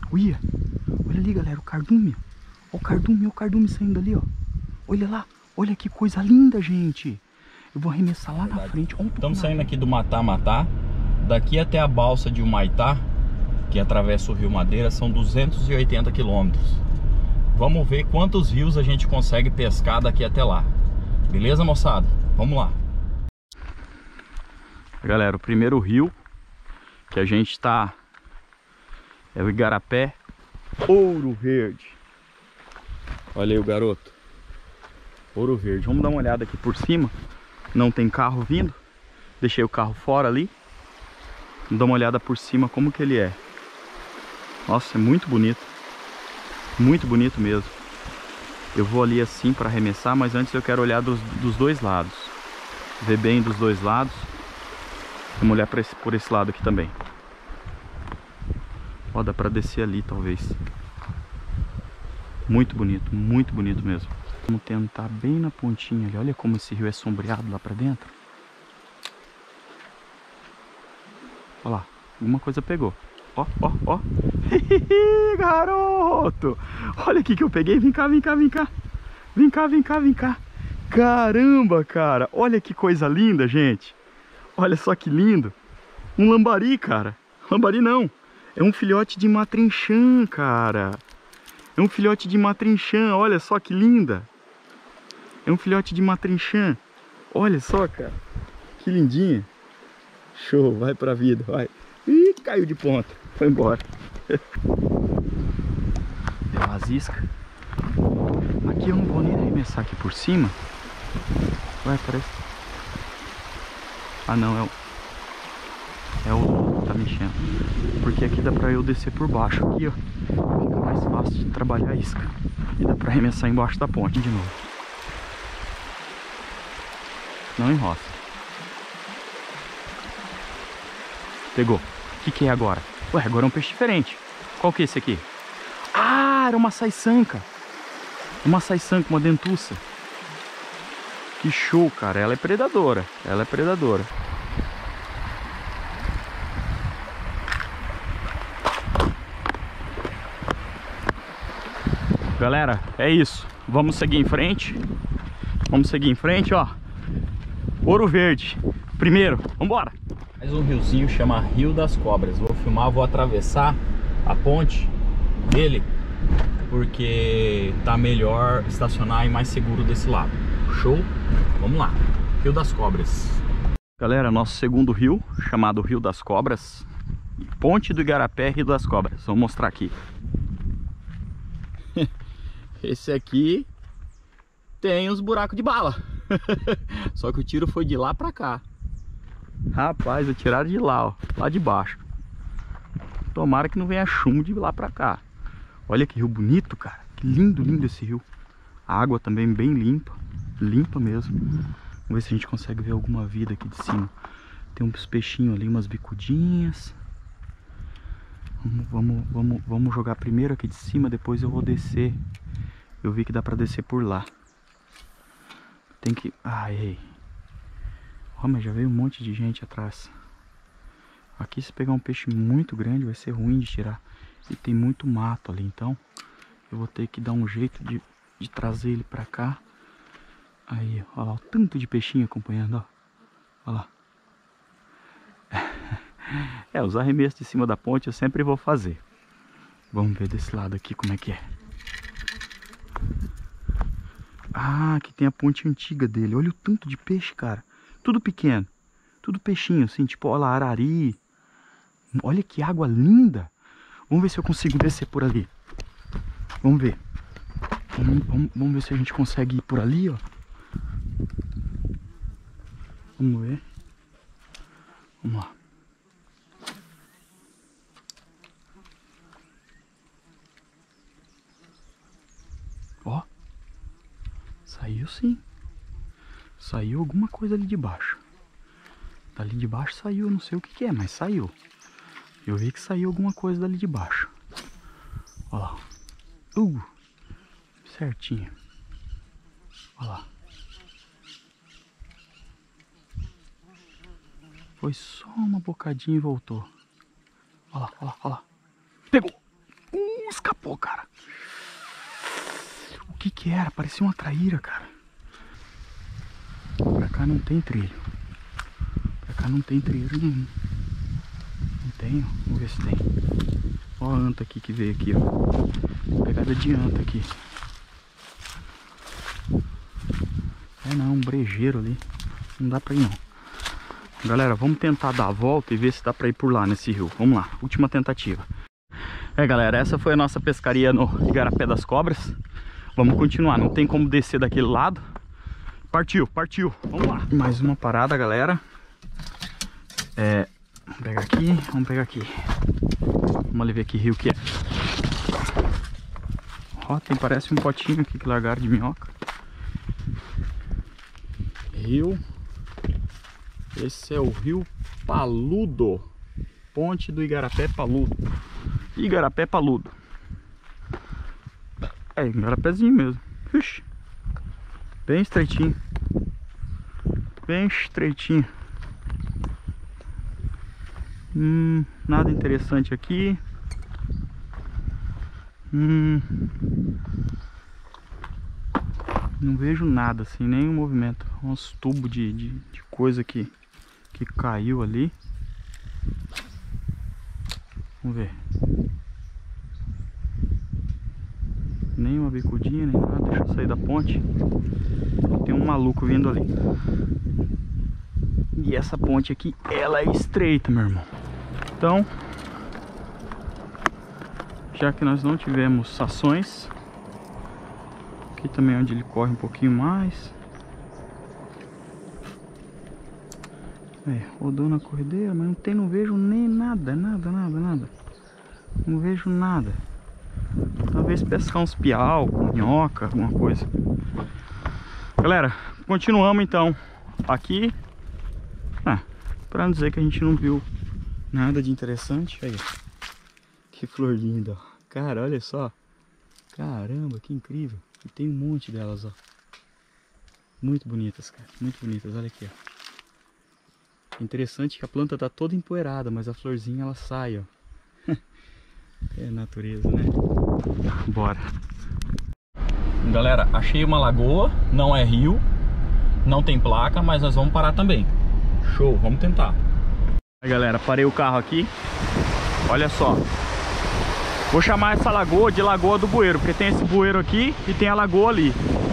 Olha, olha ali, galera, o cardume. Olha o cardume saindo ali, ó. Olha lá, olha que coisa linda, gente. Eu vou arremessar lá na frente. Estamos saindo aqui do Matá-Matá. Daqui até a balsa de Humaitá, que atravessa o Rio Madeira, são 280 quilômetros. Vamos ver quantos rios a gente consegue pescar daqui até lá. Beleza, moçada? Vamos lá. Galera, o primeiro rio que a gente tá é o Igarapé Ouro Verde. Olha aí o garoto. Ouro Verde. Vamos dar uma olhada aqui por cima. Não tem carro vindo. Deixei o carro fora ali. Vamos dar uma olhada por cima como que ele é. Nossa, é muito bonito. Muito bonito mesmo. Eu vou ali assim para arremessar, mas antes eu quero olhar dos dois lados. Ver bem dos dois lados. Vamos olhar por esse lado aqui também. Ó, dá para descer ali talvez. Muito bonito mesmo. Vamos tentar bem na pontinha ali. Olha como esse rio é sombreado lá para dentro. Olha lá, alguma coisa pegou. Ó, ó, ó. Garoto! Olha aqui que eu peguei. Vem cá, vem cá, vem cá. Vem cá, vem cá, vem cá. Caramba, cara. Olha que coisa linda, gente. Olha só que lindo. Um lambari, cara. Lambari não. É um filhote de matrinchã, cara. É um filhote de matrinchã. Olha só que linda. É um filhote de matrinchã. Olha só, cara. Que lindinha. Show. Vai pra vida, vai. Ih, caiu de ponta. Foi embora. Deu umas iscas. Aqui eu não vou nem arremessar aqui por cima. Ué, parece. Ah não, é o tá mexendo. Porque aqui dá pra eu descer por baixo. Aqui, ó, fica mais fácil de trabalhar a isca. E dá pra arremessar embaixo da ponte de novo. Não enrosca. Pegou. O que é agora? Ué, agora é um peixe diferente. Qual que é esse aqui? Ah, era uma saiçanca. Uma saiçanca, uma dentuça. Que show, cara. Ela é predadora. Ela é predadora. Galera, é isso. Vamos seguir em frente. Vamos seguir em frente, ó. Ouro Verde. Primeiro, vambora. Mais um riozinho, chama Rio das Cobras. Vou filmar, vou atravessar a ponte dele, porque tá melhor estacionar e mais seguro desse lado. Show? Vamos lá. Rio das Cobras. Galera, nosso segundo rio, chamado Rio das Cobras. Ponte do Igarapé, Rio das Cobras. Vou mostrar aqui. Esse aqui tem uns buracos de bala. Só que o tiro foi de lá pra cá. Rapaz, tiraram de lá, ó, lá de baixo. Tomara que não venha chumbo de lá pra cá. Olha que rio bonito, cara. Que lindo, lindo esse rio. A água também bem limpa. Limpa mesmo. Vamos ver se a gente consegue ver alguma vida aqui de cima. Tem uns peixinhos ali, umas bicudinhas. Vamos jogar primeiro aqui de cima, depois eu vou descer. Eu vi que dá pra descer por lá. Tem que... Ai. Ó, mas já veio um monte de gente atrás. Aqui se pegar um peixe muito grande vai ser ruim de tirar. E tem muito mato ali, então eu vou ter que dar um jeito de trazer ele pra cá. Aí, ó lá, o tanto de peixinho acompanhando, ó. Ó lá. É, os arremessos de cima da ponte eu sempre vou fazer. Vamos ver desse lado aqui como é que é. Ah, aqui tem a ponte antiga dele. Olha o tanto de peixe, cara. Tudo pequeno. Tudo peixinho, assim, tipo, olha lá, arari. Olha que água linda. Vamos ver se eu consigo descer por ali. Vamos ver. Vamos ver se a gente consegue ir por ali, ó. Vamos ver. Vamos lá. Ó. Saiu sim. Saiu alguma coisa ali de baixo. Dali de baixo saiu, eu não sei o que que é, mas saiu. Eu vi que saiu alguma coisa dali de baixo. Ó lá. Certinho. Ó lá. Foi só uma bocadinha e voltou. Ó lá, ó lá, ó lá. Pegou! Escapou, cara. O que que era? Parecia uma traíra, cara. Pra cá não tem trilho. Pra cá não tem trilho nenhum. Não tem, ó. Vamos ver se tem. Ó a anta aqui que veio aqui, ó. Pegada de anta aqui. É não, um brejeiro ali. Não dá pra ir não. Galera, vamos tentar dar a volta e ver se dá pra ir por lá nesse rio. Vamos lá, última tentativa. Galera, essa foi a nossa pescaria no Igarapé das Cobras. Vamos continuar, não tem como descer daquele lado. Partiu, partiu, vamos lá. Mais uma parada, galera. Vamos pegar aqui, vamos pegar aqui. Vamos ali ver que rio que é. Ó, tem, parece um potinho aqui que largaram de minhoca. Rio. Esse é o Rio Paludo. Ponte do Igarapé Paludo. Igarapé Paludo. É, Igarapézinho mesmo. Ixi. Bem estreitinho. Bem estreitinho. Nada interessante aqui. Não vejo nada assim, nenhum movimento. Uns tubos de coisa que caiu ali. Vamos ver. Nem uma bicudinha, nem nada. Deixa eu sair da ponte. Tem um maluco vindo ali. E essa ponte aqui, ela é estreita, meu irmão. Então, já que nós não tivemos ações, aqui também é onde ele corre um pouquinho mais. Rodou na corredeira, mas não vejo nem nada. Não vejo nada. Talvez pescar uns piau, minhoca, alguma coisa. Galera, continuamos então aqui. Pra não dizer que a gente não viu nada de interessante. Aí, que flor linda, ó. Cara, olha só. Caramba, que incrível. E tem um monte delas, ó. Muito bonitas, cara. Muito bonitas, olha aqui, ó. Interessante que a planta tá toda empoeirada, mas a florzinha ela sai, ó. É natureza, né? Bora. Galera, achei uma lagoa, não é rio, não tem placa, mas nós vamos parar também. Show, vamos tentar. Aí, galera, parei o carro aqui. Olha só. Vou chamar essa lagoa de Lagoa do Bueiro, porque tem esse bueiro aqui e tem a lagoa ali.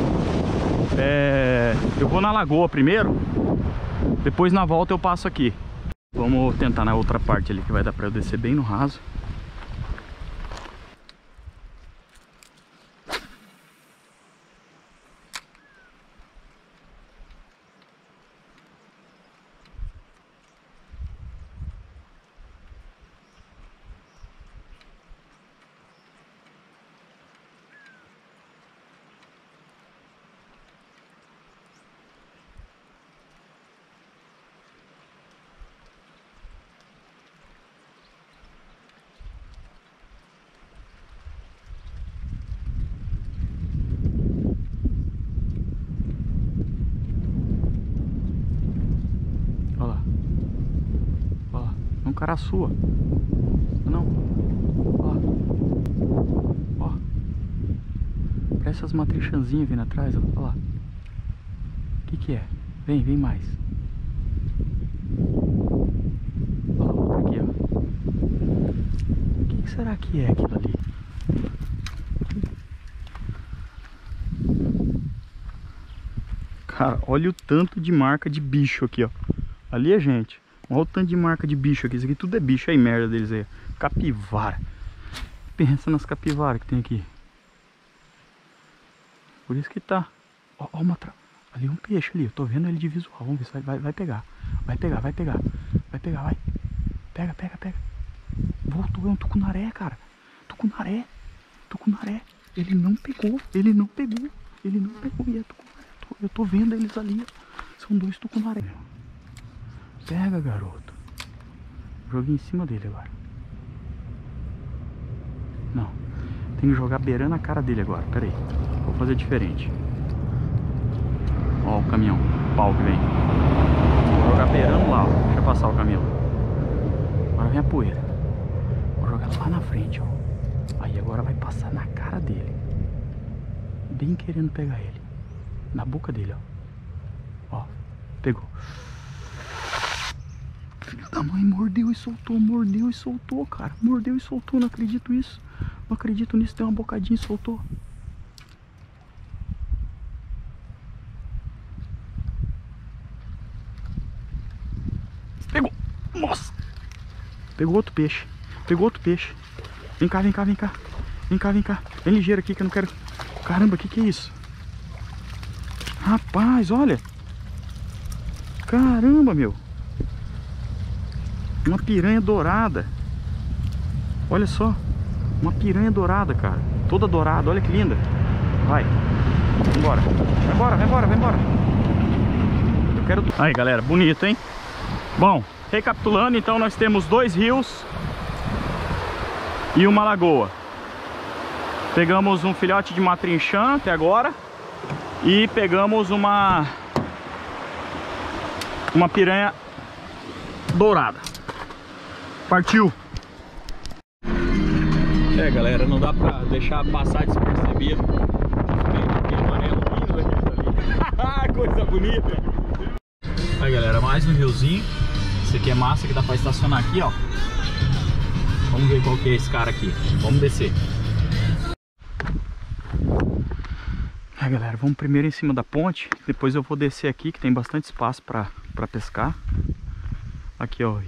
Eu vou na lagoa primeiro, depois na volta eu passo aqui. Vamos tentar na outra parte ali, que vai dar pra eu descer bem no raso. Cara sua. Não. Ó. Parece essas matrichanzinhas vindo atrás, ó. Olha lá. O que é? Vem mais. Ó, outra aqui, ó. O que será que é aquilo ali? Cara, olha o tanto de marca de bicho aqui, ó. Ali é gente. Olha o tanto de marca de bicho aqui. Isso aqui tudo é bicho aí, merda deles aí. Capivara. Pensa nas capivaras que tem aqui. Por isso que tá. Ó, ali é um peixe ali. Eu tô vendo ele de visual. Vamos ver se vai pegar. Vai pegar. Vai pegar, vai. Pega. Voltou, é um tucunaré, cara. Tucunaré. Ele não pegou. E é tucunaré. Eu tô vendo eles ali. São dois tucunaré. Pega, garoto. Joguei em cima dele agora. Não. Tem que jogar beirando a cara dele agora. Pera aí. Vou fazer diferente. Ó o caminhão. O pau que vem. Vou jogar beirando lá, ó. Deixa eu passar o caminhão. Agora vem a poeira. Vou jogar lá na frente, ó. Aí. Aí agora vai passar na cara dele. Bem querendo pegar ele. Na boca dele, ó. Ó, pegou. Filho da mãe, mordeu e soltou, cara. Mordeu e soltou, não acredito isso. Não acredito nisso, deu uma bocadinha e soltou. Pegou. Nossa. Pegou outro peixe. Pegou outro peixe. Vem cá, vem cá, vem cá. Vem cá, vem cá. Vem ligeiro aqui que eu não quero... Caramba, que é isso? Rapaz, olha. Caramba, meu. Uma piranha dourada. Olha só. Uma piranha dourada, cara. Toda dourada, olha que linda. Vai. Vambora. Vai embora, vai embora, vai embora. Eu quero... Aí, galera, bonito, hein? Bom, recapitulando, então nós temos 2 rios e uma lagoa. Pegamos um filhote de matrinchã até agora. E pegamos uma piranha dourada. Partiu! É, galera, não dá pra deixar passar despercebido. Tem amarelo lindo ali. Coisa bonita! Aí, galera, mais um riozinho. Esse aqui é massa, que dá pra estacionar aqui, ó. Vamos ver qual que é esse cara aqui. Vamos descer. Aí, galera, vamos primeiro em cima da ponte. Depois eu vou descer aqui, que tem bastante espaço pra pescar. Aqui, ó,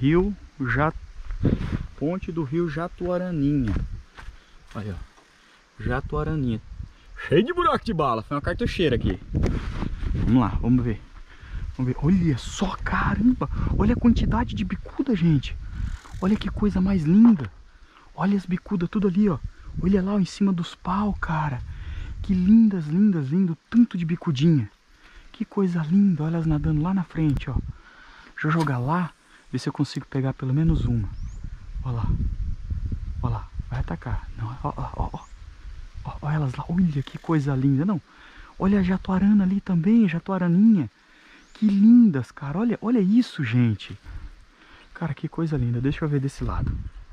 ponte do rio Jatuaraninha. Aí, ó, Jatuaraninha. Cheio de buraco de bala, foi uma cartucheira aqui. Vamos lá, vamos ver. Vamos ver, olha só, caramba. Olha a quantidade de bicuda, gente. Olha que coisa mais linda. Olha as bicudas tudo ali, ó. Olha lá, ó, em cima dos pau, cara. Que lindas, lindas, lindo. Tanto de bicudinha. Que coisa linda, olha elas nadando lá na frente, ó. Deixa eu jogar lá, ver se eu consigo pegar pelo menos uma. Olha lá. Olha lá, vai atacar. Não, ó, ó, ó, ó. Olha elas lá, olha que coisa linda. Não, olha a jatuarana ali também, jatuaraninha. Que lindas, cara. Olha, olha isso, gente. Cara, que coisa linda. Deixa eu ver desse lado.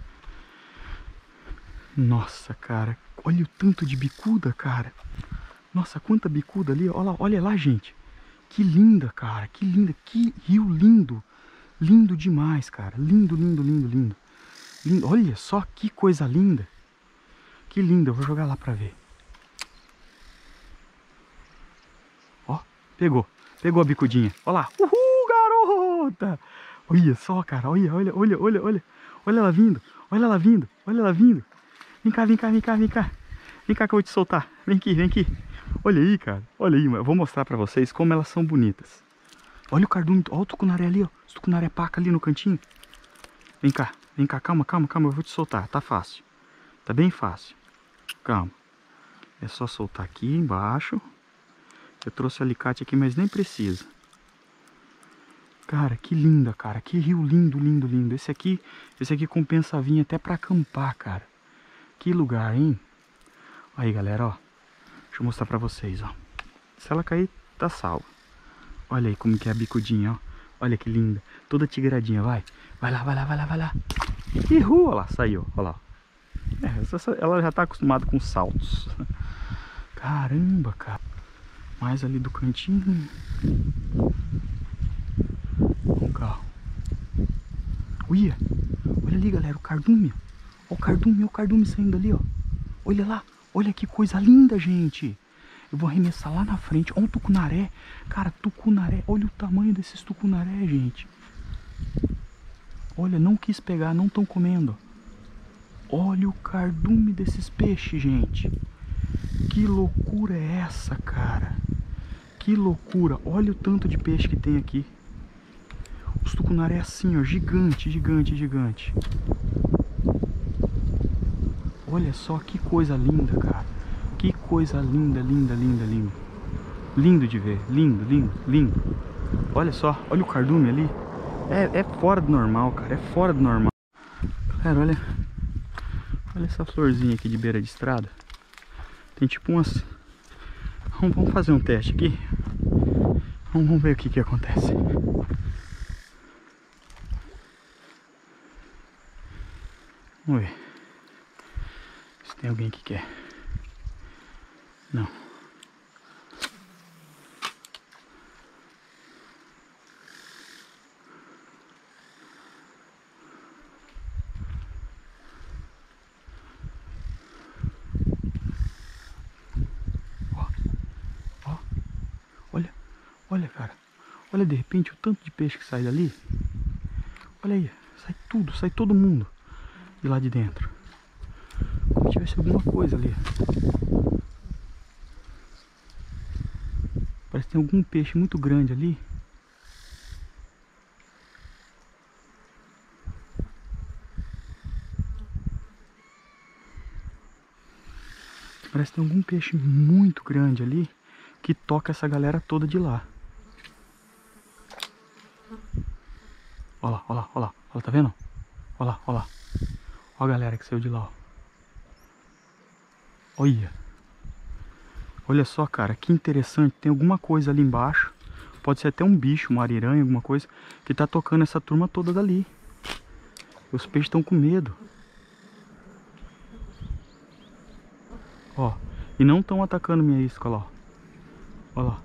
Nossa, cara. Olha o tanto de bicuda, cara. Nossa, quanta bicuda ali. Olha lá, gente. Que linda, cara. Que linda. Que rio lindo. Lindo demais, cara. Lindo, lindo, lindo, lindo. Lindo. Olha só que coisa linda. Que linda. Eu vou jogar lá pra ver. Ó, pegou. Pegou a bicudinha. Olha lá. Uhul, garota. Olha só, cara. Olha, olha, olha, olha, olha. Olha ela vindo. Olha ela vindo. Olha ela vindo. Vem cá, vem cá, vem cá, vem cá. Vem cá que eu vou te soltar. Vem aqui, vem aqui. Olha aí, cara. Olha aí, eu vou mostrar pra vocês como elas são bonitas. Olha o cardume. Olha o tucunaré ali, ó. O tucunaré paca ali no cantinho. Vem cá, calma, calma, calma. Eu vou te soltar. Tá fácil. Tá bem fácil. Calma. É só soltar aqui embaixo. Eu trouxe o alicate aqui, mas nem precisa. Cara, que linda, cara. Que rio lindo, lindo, lindo. Esse aqui compensa vir até pra acampar, cara. Que lugar, hein? Aí, galera, ó. Deixa eu mostrar pra vocês, ó. Se ela cair, tá salvo. Olha aí como que é a bicudinha, ó. Olha que linda. Toda tigradinha, vai. Vai lá, vai lá, vai lá, vai lá. Errou, olha lá, saiu, olha lá. Ela já tá acostumada com saltos. Caramba, cara. Mais ali do cantinho. Com o carro. Olha ali, galera, o cardume. Olha o cardume saindo ali, ó. Olha lá, olha que coisa linda, gente. Eu vou arremessar lá na frente. Olha um tucunaré. Cara, tucunaré. Olha o tamanho desses tucunaré, gente. Olha, não quis pegar, não estão comendo. Olha o cardume desses peixes, gente. Que loucura é essa, cara? Que loucura. Olha o tanto de peixe que tem aqui. Os tucunaré assim, ó. Gigante, gigante, gigante. Olha só que coisa linda, cara. Que coisa linda, linda, linda, linda. Lindo de ver. Lindo, lindo, lindo. Olha só, olha o cardume ali. É fora do normal, cara. É fora do normal. Galera, olha essa florzinha aqui de beira de estrada. Tem tipo umas... Vamos fazer um teste aqui. Vamos ver o que acontece. Vamos ver. Tem alguém que quer. Não. Ó. Olha, cara. Olha de repente o tanto de peixe que sai dali. Olha aí. Sai tudo, sai todo mundo de lá de dentro. Como se tivesse alguma coisa ali. Parece que tem algum peixe muito grande ali. Parece que tem algum peixe muito grande ali que toca essa galera toda de lá. Olha lá, olha lá, olha lá. Olha, tá vendo? Olha lá, olha lá. Olha a galera que saiu de lá, ó. Olha. Olha só, cara, que interessante. Tem alguma coisa ali embaixo. Pode ser até um bicho, uma ariranha, alguma coisa, que tá tocando essa turma toda dali. Os peixes estão com medo. Ó. E não estão atacando minha isca, olha lá. Olha lá.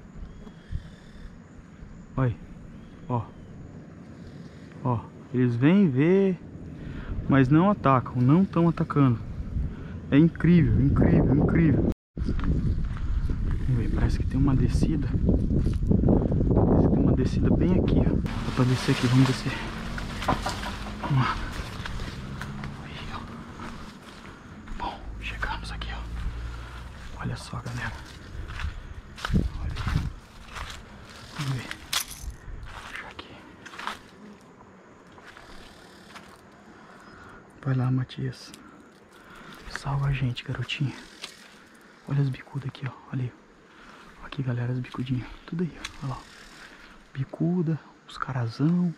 Olha aí. Ó. Ó. Eles vêm ver, mas não atacam. Não estão atacando. É incrível, incrível, incrível. Vamos ver, parece que tem uma descida. Parece que tem uma descida bem aqui, ó. Dá pra descer aqui, vamos descer. Vamos lá. Aí, ó. Bom, chegamos aqui, ó. Olha só, galera. Olha aí. Vamos ver. Vou puxar aqui. Vai lá, Matias. Salva a gente, garotinho. Olha as bicudas aqui, ó. Olha aí. Aqui, galera, as bicudinhas. Tudo aí, ó. Olha lá. Bicuda, os carazão.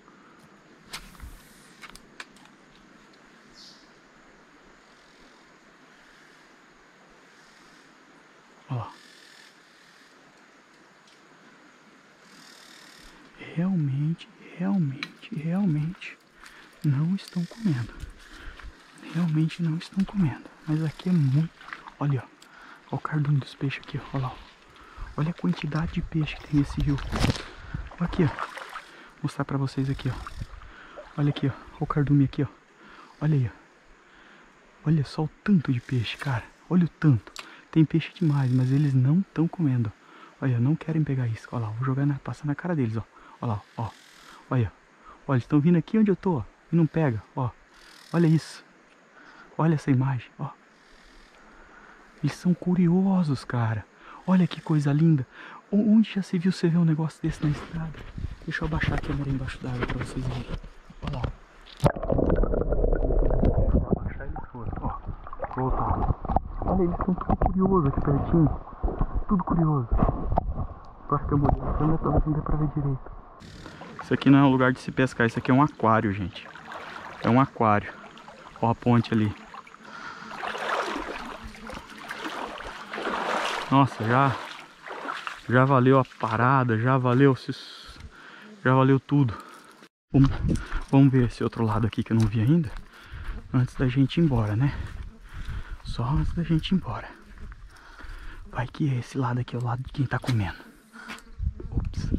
Olha lá. Realmente não estão comendo. Realmente não estão comendo. Mas aqui é muito... Olha, ó. Olha o cardume dos peixes aqui, ó. Olha lá, ó. Olha a quantidade de peixe que tem nesse rio. Olha aqui, ó. Vou mostrar pra vocês aqui, ó. Olha aqui, ó. Olha o cardume aqui, ó. Olha aí, ó. Olha só o tanto de peixe, cara. Olha o tanto. Tem peixe demais, mas eles não estão comendo. Olha, não querem pegar isso. Olha lá, vou jogar passar na cara deles, ó. Olha lá, ó. Olha. Olha, eles estão vindo aqui onde eu tô, ó. E não pega, ó. Olha isso. Olha essa imagem, ó. Eles são curiosos, cara. Olha que coisa linda. Onde já se viu você ver um negócio desse na estrada? Deixa eu abaixar a câmera embaixo d'água pra vocês verem. Olha lá. Vou abaixar eles foram, ó. Voltando. Olha, eles são tudo curiosos aqui pertinho. Tudo curioso. Eu acho que eu mudei a câmera, talvez não dê pra ver direito. Isso aqui não é um lugar de se pescar, isso aqui é um aquário, gente. É um aquário. Ó a ponte ali. Nossa, já valeu a parada, já valeu tudo. Vamos ver esse outro lado aqui que eu não vi ainda. Antes da gente ir embora, né? Só antes da gente ir embora. Vai que esse lado aqui é o lado de quem tá comendo. Ops.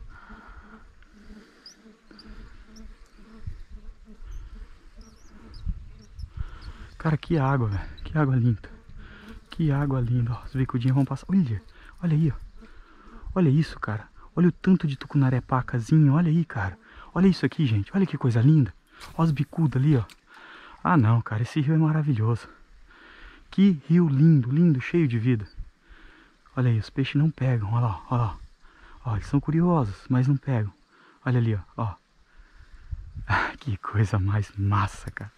Cara, que água, velho. Que água linda. Que água linda, ó. Os bicudinhos vão passar. Olha aí, ó. Olha isso, cara. Olha o tanto de tucunaré-pacazinho. Olha aí, cara. Olha isso aqui, gente. Olha que coisa linda. Olha os bicudos ali, ó. Ah, não, cara. Esse rio é maravilhoso. Que rio lindo, lindo, cheio de vida. Olha aí, os peixes não pegam. Olha lá, olha lá. Ó, eles são curiosos, mas não pegam. Olha ali, ó. Ah, que coisa mais massa, cara.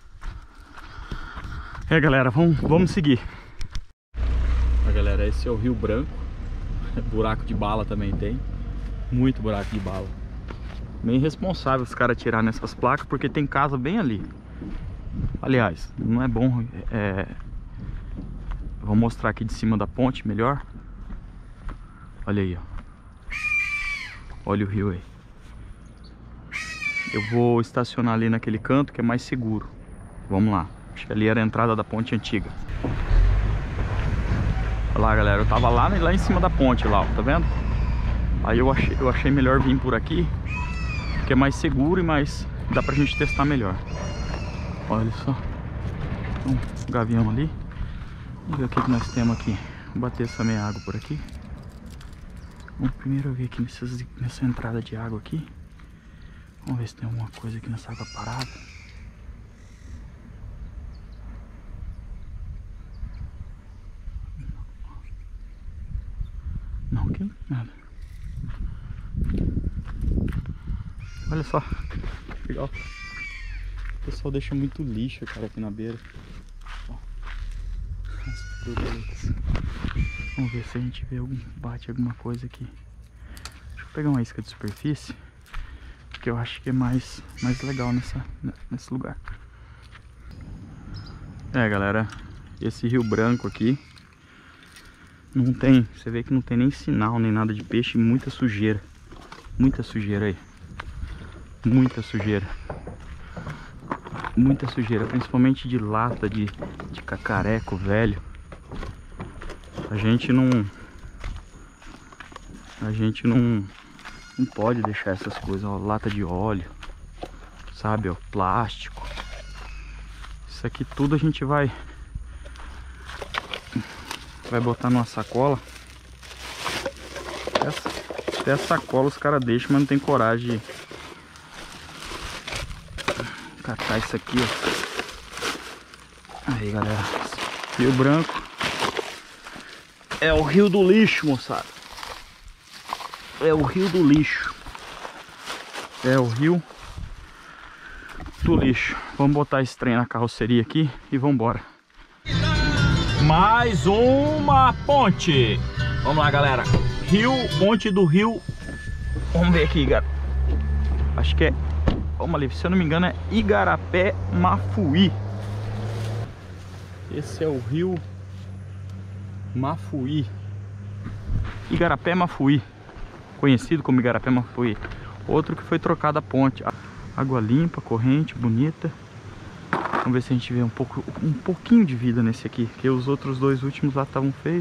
É, galera, vamos seguir. Ó, galera, esse é o Rio Branco. Buraco de bala também tem. Muito buraco de bala. Bem responsável os caras tirar nessas placas, porque tem casa bem ali. Aliás, não é bom. Vou mostrar aqui de cima da ponte melhor. Olha aí, ó. Olha o rio aí. Eu vou estacionar ali naquele canto que é mais seguro. Vamos lá. Acho que ali era a entrada da ponte antiga. Olha lá, galera, eu tava lá em cima da ponte lá, ó, tá vendo? Aí eu achei melhor vir por aqui, que é mais seguro e mais dá pra gente testar melhor. Olha só, tem um gavião ali. Vamos ver o que nós temos aqui. Vou bater essa meia água por aqui. Vamos primeiro ver aqui nessa entrada de água aqui. Vamos ver se tem alguma coisa aqui nessa água parada. Não, aqui nada. Olha só, legal. O pessoal deixa muito lixo, cara, aqui na beira. Ó, as borboletas. Vamos ver se a gente bate alguma coisa aqui. Deixa eu pegar uma isca de superfície, porque eu acho que é mais legal nesse lugar. É, galera, esse rio branco aqui não tem, você vê que não tem nem sinal nem nada de peixe, muita sujeira aí, muita sujeira, principalmente de lata de cacareco velho. A gente não pode deixar essas coisas, ó, lata de óleo, sabe, ó, plástico. Isso aqui tudo a gente vai botar numa sacola. Até a sacola os caras deixam, mas não tem coragem de catar isso aqui, ó. Aí, galera, Rio Branco é o rio do lixo, moçada. É o rio do lixo. É o rio do lixo. Vamos botar esse trem na carroceria aqui e vamos embora. Mais uma ponte. Vamos lá, galera. Ponte do rio. Vamos ver aqui, galera. Acho que é, vamos ali, se eu não me engano é Igarapé Mafuí. Esse é o rio Mafuí. Igarapé Mafuí, conhecido como Igarapé Mafuí. Outro que foi trocada a ponte. Água limpa, corrente, bonita. Vamos ver se a gente vê um pouquinho de vida nesse aqui, porque os outros dois últimos lá estavam feios.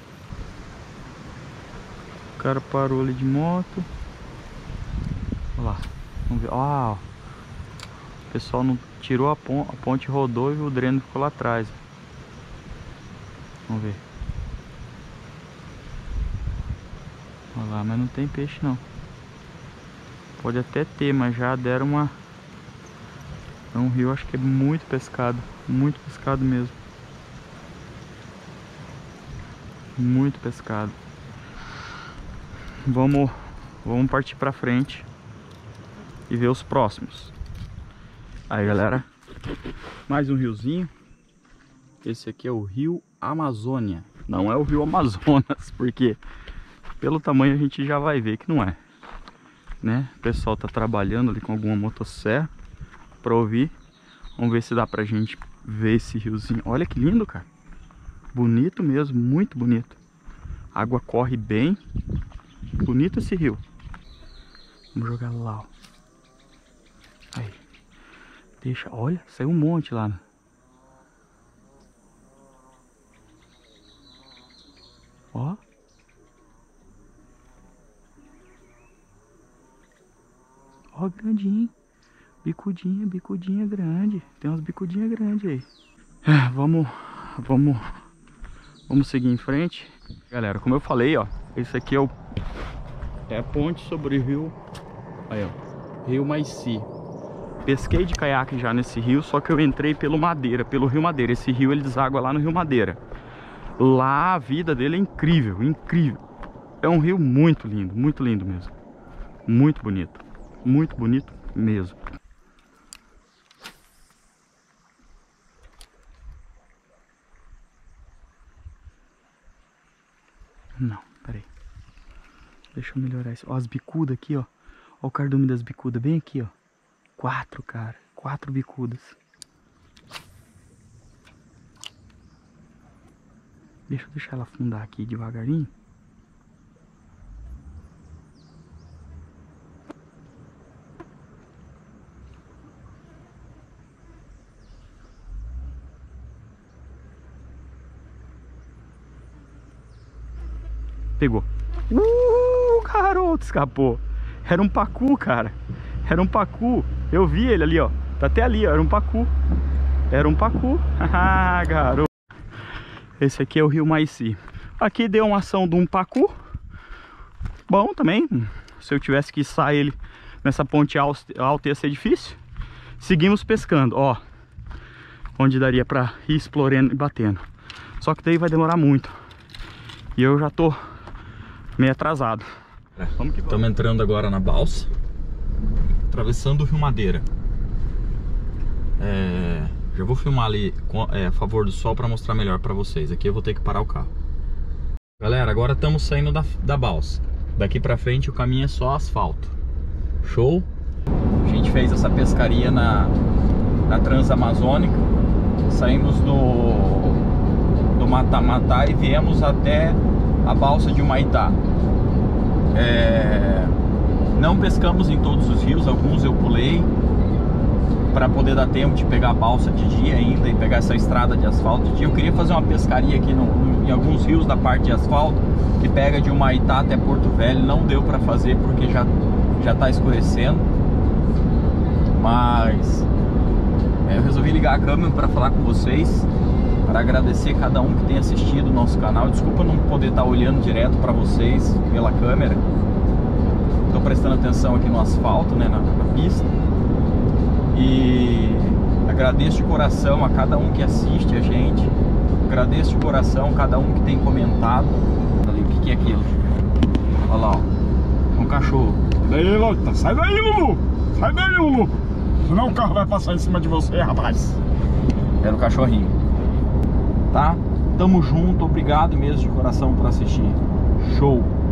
O cara parou ali de moto. Olha lá, vamos ver. Ah, o pessoal não tirou a ponte, rodou e o dreno ficou lá atrás. Vamos ver. Olha lá, mas não tem peixe não. Pode até ter, mas já deram uma... É um rio, acho que é muito pescado mesmo. Muito pescado. Vamos partir pra frente e ver os próximos. Aí, galera, mais um riozinho. Esse aqui é o Rio Amazônia. Não é o Rio Amazonas, porque pelo tamanho a gente já vai ver que não é, né? O pessoal tá trabalhando ali com alguma motosserra pra ouvir. Vamos ver se dá pra gente ver esse riozinho. Olha que lindo, cara. Bonito mesmo, muito bonito. A água corre bem. Bonito esse rio. Vamos jogar lá, ó. Aí. Deixa, olha, saiu um monte lá. Ó. Ó, grandinho. Bicudinha grande. Tem umas bicudinhas grandes aí. Vamos seguir em frente. Galera, como eu falei, ó, esse aqui é a ponte sobre o rio. Aí, ó, Rio Maici. Pesquei de caiaque já nesse rio, só que eu entrei pelo Rio Madeira. Esse rio ele deságua lá no Rio Madeira. Lá a vida dele é incrível, incrível. É um rio muito lindo mesmo. Muito bonito mesmo. Não, peraí. Deixa eu melhorar isso. Ó, as bicudas aqui, ó. Ó o cardume das bicudas, bem aqui, ó. 4, cara. 4 bicudas. Deixa eu deixar ela afundar aqui devagarinho. Pegou. Garoto, escapou. Era um pacu, cara. Era um pacu. Eu vi ele ali, ó. Tá até ali, ó. Era um pacu. Era um pacu. Ah, garoto. Esse aqui é o rio Maici. Aqui deu uma ação de um pacu. Bom também. Se eu tivesse que içar ele nessa ponte alta ia ser difícil. Seguimos pescando, ó. Onde daria pra ir explorando e batendo. Só que daí vai demorar muito. E eu já tô meio atrasado. Estamos entrando agora na balsa, atravessando o Rio Madeira. Já vou filmar ali a favor do sol para mostrar melhor para vocês. Aqui eu vou ter que parar o carro. Galera, agora estamos saindo da balsa. Daqui para frente o caminho é só asfalto. Show? A gente fez essa pescaria na Transamazônica. Saímos do Mata-Mata e viemos até a balsa de Humaitá. Não pescamos em todos os rios, alguns eu pulei para poder dar tempo de pegar a balsa de dia ainda e pegar essa estrada de asfalto de dia. Eu queria fazer uma pescaria aqui em alguns rios da parte de asfalto que pega de Humaitá até Porto Velho. Não deu para fazer porque já está escurecendo, mas eu resolvi ligar a câmera para falar com vocês, para agradecer cada um que tem assistido o nosso canal. Desculpa não poder estar olhando direto para vocês pela câmera. Estou prestando atenção aqui no asfalto, né, na pista. E agradeço de coração a cada um que assiste a gente. Agradeço de coração a cada um que tem comentado. Ali, o que é aquilo? Olha lá, ó. Um cachorro. Daí, Lota, sai daí, Lulu! Sai daí, Lulu! Senão o carro vai passar em cima de você, rapaz. Era o cachorrinho. Tá? Tamo junto, obrigado mesmo de coração por assistir. Show!